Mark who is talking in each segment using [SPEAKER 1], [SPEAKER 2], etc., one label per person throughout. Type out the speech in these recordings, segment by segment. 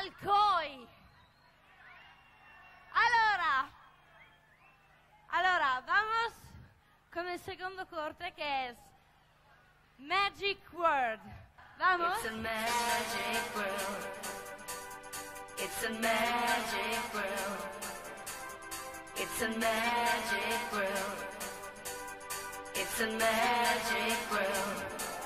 [SPEAKER 1] Alcoy. Allora, vamos con el segundo corte que es Magic Word. Vamos.
[SPEAKER 2] It's a magic world. It's a magic world. It's a magic world. It's a magic world.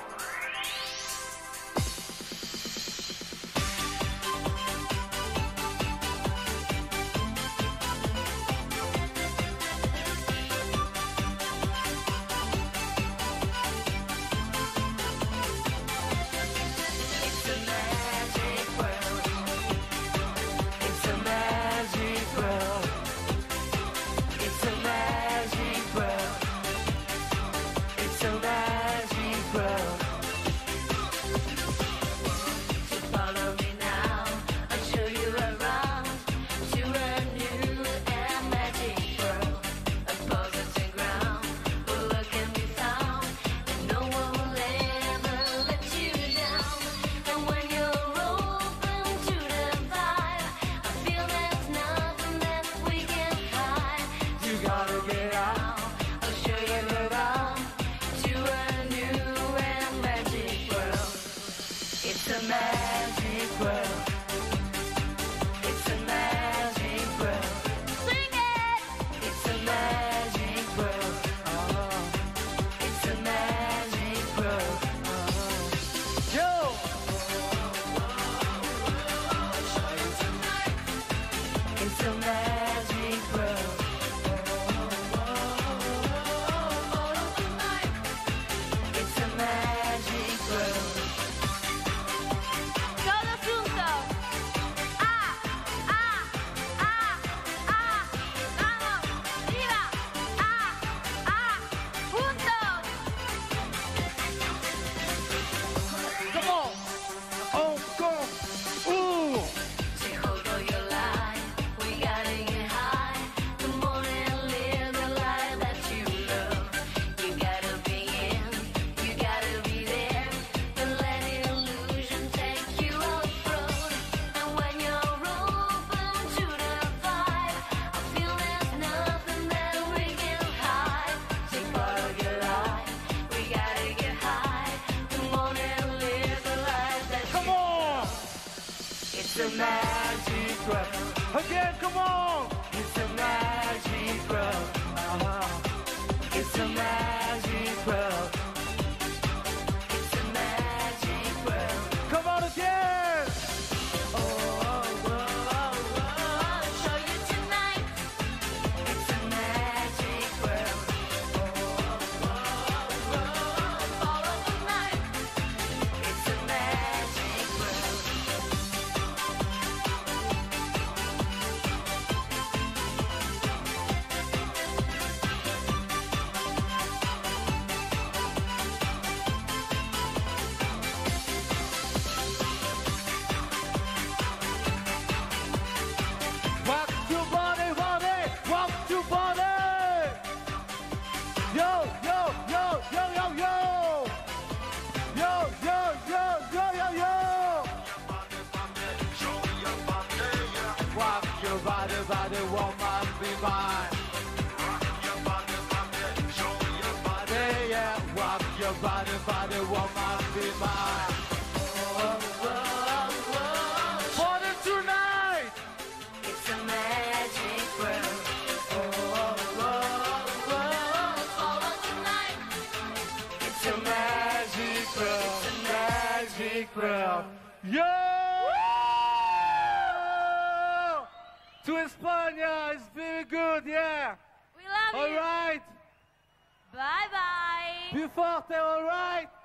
[SPEAKER 3] Again, come on! It's a magic world. It's a magic world. It's a magic world. Come on again!
[SPEAKER 2] I'll show you tonight. It's a magic world. All of the night. It's a magic world.
[SPEAKER 3] Rock your body, body, rock your body. Yo, yo, yo, yo, yo, yo. Yo, yo, yo, yo, yo, yo. Rock your body, body, woman, be mine. Body, yeah, rock your body, body, woman, be mine. Party tonight.
[SPEAKER 2] It's a magic world. All of the night.
[SPEAKER 3] It's a magic world, magic world. Yo! To España, it's very good, yeah.
[SPEAKER 1] We love
[SPEAKER 3] All
[SPEAKER 1] you.
[SPEAKER 3] right.
[SPEAKER 1] Bye bye.
[SPEAKER 3] Be forte, all right.